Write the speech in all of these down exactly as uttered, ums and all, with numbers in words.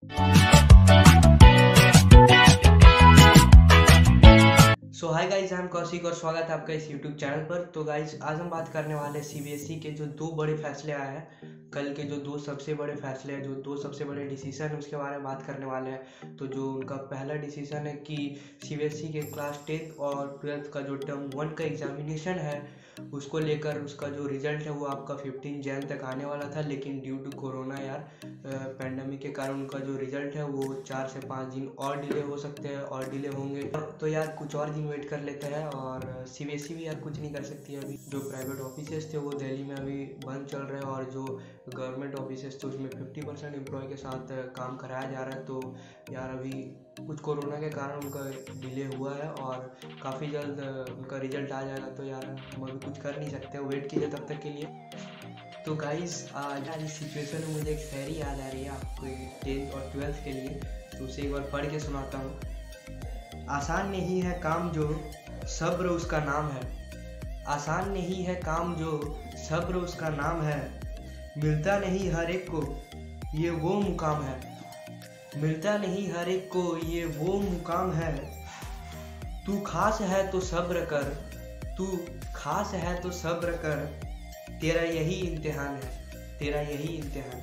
So hi guys, I am Kaushik और स्वागत है आपका इस यूट्यूब चैनल पर। तो गाइस, आज हम बात करने वाले हैं सीबीएसई के जो दो बड़े फैसले आए हैं, कल के जो दो सबसे बड़े फैसले हैं, जो दो सबसे बड़े डिसीजन है, उसके बारे में बात करने वाले हैं। तो जो उनका पहला डिसीजन है कि सीबीएसई के क्लास टेंथ और ट्वेल्थ का जो टर्म वन का एग्जामिनेशन है, उसको लेकर उसका जो रिजल्ट है वो आपका फिफ्टीन जैन तक आने वाला था, लेकिन ड्यू टू कोरोना यार पैंडमिक के कारण उनका जो रिजल्ट है वो चार से पाँच दिन और डिले हो सकते हैं और डिले होंगे। तो यार कुछ और दिन वेट कर लेते हैं। और सीबीएसई भी यार कुछ नहीं कर सकती है। अभी जो प्राइवेट ऑफिसेस थे वो दिल्ली में अभी बंद चल रहे हैं, और जो गवर्नमेंट ऑफिसेस थे उसमें फिफ्टी परसेंट एम्प्लॉय के साथ काम कराया जा रहा है। तो यार अभी कुछ कोरोना के कारण उनका डिले हुआ है और काफ़ी जल्द उनका रिजल्ट आ जाएगा। तो यार हम अभी कुछ कर नहीं सकते, वेट कीजिए तब तक के लिए। तो गाइस, आज इस सिचुएशन में मुझे एक शायरी याद आ रही है आपको टेंथ और ट्वेल्थ के लिए, तो उसे एक बार पढ़ के सुनाता हूँ। आसान नहीं है काम जो सब्र उसका नाम है, आसान नहीं है काम जो सब्र उसका नाम है, मिलता नहीं हर एक को ये वो मुकाम है, मिलता नहीं हर एक को ये वो मुकाम है। तू खास है तो सब्र कर, तू खास है तो सब्र कर, तेरा यही इम्तिहान है, तेरा यही इम्तिहान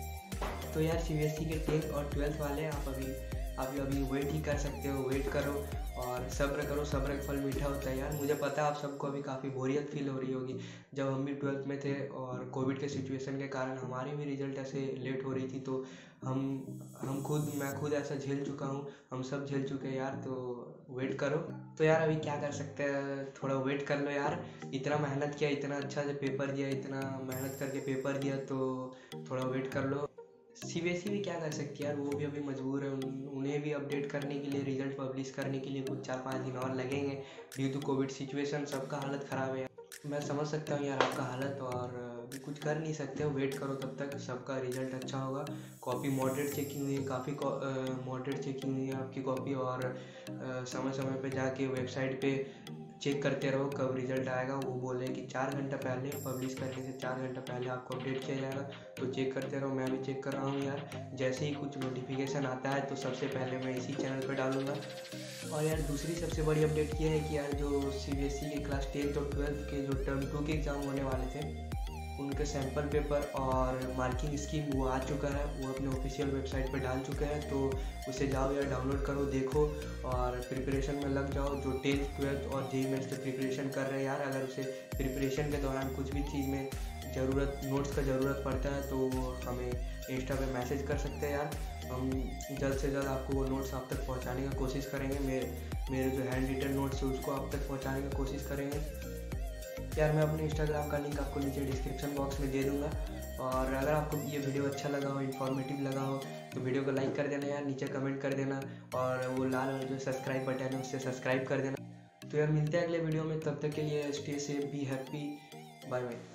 है। तो यार सीबीएसई के टेंथ और ट्वेल्थ वाले आप अभी अभी अभी वेट ही कर सकते हो, वेट करो और सब्र करो, सब्र का फल मीठा होता है। यार मुझे पता है आप सबको अभी काफ़ी बोरियत फील हो रही होगी। जब हम भी ट्वेल्थ में थे और कोविड के सिचुएशन के कारण हमारी भी रिजल्ट ऐसे लेट हो रही थी, तो हम हम खुद मैं खुद ऐसा झेल चुका हूँ, हम सब झेल चुके हैं यार। तो वेट करो। तो यार अभी क्या कर सकते हैं, थोड़ा वेट कर लो यार। इतना मेहनत किया, इतना अच्छा से पेपर दिया, इतना मेहनत करके पेपर दिया, तो थोड़ा वेट कर लो। सीबीएसई भी क्या कर सकती है यार, वो भी अभी मजबूर है। उन, उन्हें भी अपडेट करने के लिए, रिजल्ट पब्लिश करने के लिए कुछ चार पाँच दिन और लगेंगे ड्यू टू कोविड सिचुएशन। सबका हालत ख़राब है यार, मैं समझ सकता हूँ यार आपका हालत, और भी कुछ कर नहीं सकते हो। वेट करो, तब तक सबका रिजल्ट अच्छा होगा। कॉपी मॉडरेट चेकिंग हुई है, काफ़ी मॉडरेट चेकिंग हुई है आपकी कॉपी, और आ, समय समय पे जाके वेबसाइट पे चेक करते रहो कब रिजल्ट आएगा। वो बोले कि चार घंटा पहले, पब्लिश करने से चार घंटा पहले आपको अपडेट किया जाएगा, तो चेक करते रहो। मैं भी चेक कर रहा हूँ यार, जैसे ही कुछ नोटिफिकेशन आता है तो सबसे पहले मैं इसी चैनल पर डालूंगा। और यार दूसरी सबसे बड़ी अपडेट ये है कि यार जो सीबीएसई के क्लास टेंथ और ट्वेल्थ के जो टर्म टू के एग्ज़ाम होने वाले थे, उनके सैम्पल पेपर और मार्किंग स्कीम वो आ चुका है, वो अपने ऑफिशियल वेबसाइट पर डाल चुके हैं। तो उसे जाओ यार, डाउनलोड करो, देखो और प्रिपरेशन में लग जाओ। जो टेंथ ट्वेल्थ और जेईई मेंस की प्रिपरेशन कर रहे हैं यार, अगर उसे प्रिपरेशन के दौरान कुछ भी चीज़ में ज़रूरत, नोट्स का ज़रूरत पड़ता है, तो हमें इंस्टा पे मैसेज कर सकते हैं यार। हम जल्द से जल्द आपको वो नोट्स आप तक पहुँचाने की कोशिश करेंगे। मेरे मेरे जो हैंड रिटन नोट्स है उसको आप तक पहुँचाने की कोशिश करेंगे यार। मैं अपने इंस्टाग्राम का लिंक आपको नीचे डिस्क्रिप्शन बॉक्स में दे दूंगा। और अगर आपको ये वीडियो अच्छा लगा हो, इन्फॉर्मेटिव लगा हो, तो वीडियो को लाइक कर देना यार, नीचे कमेंट कर देना, और वो लाल वाला जो सब्सक्राइब बटन है उससे सब्सक्राइब कर देना। तो यार मिलते हैं अगले वीडियो में, तब तक के लिए stay safe, be happy, bye bye.